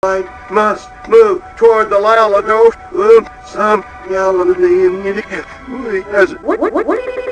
I must move toward the Lalado. Some yellow. What?